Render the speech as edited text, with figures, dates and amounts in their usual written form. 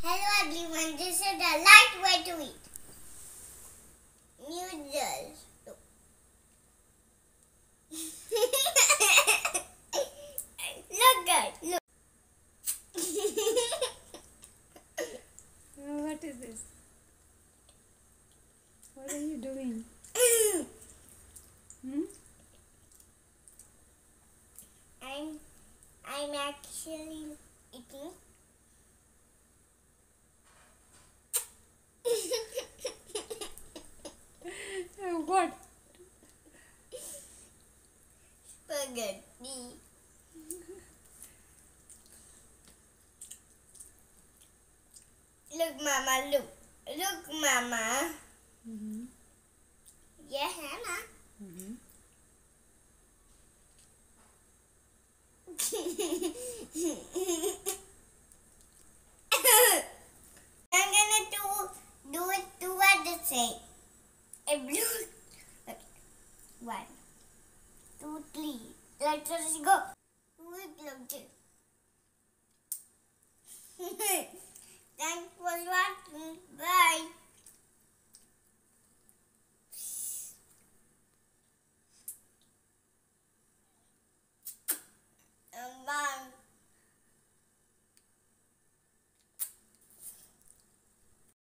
Hello everyone, this is the light way to eat. Noodles. Look guys, look. What is this? What are you doing? I'm actually eating. What? Spaghetti. Look, Mama, look. Look, Mama. Yeah, Hannah. I'm gonna do it toward the same. A blue. Okay. 1, 2, 3. Let's just go. Thanks for watching. Bye.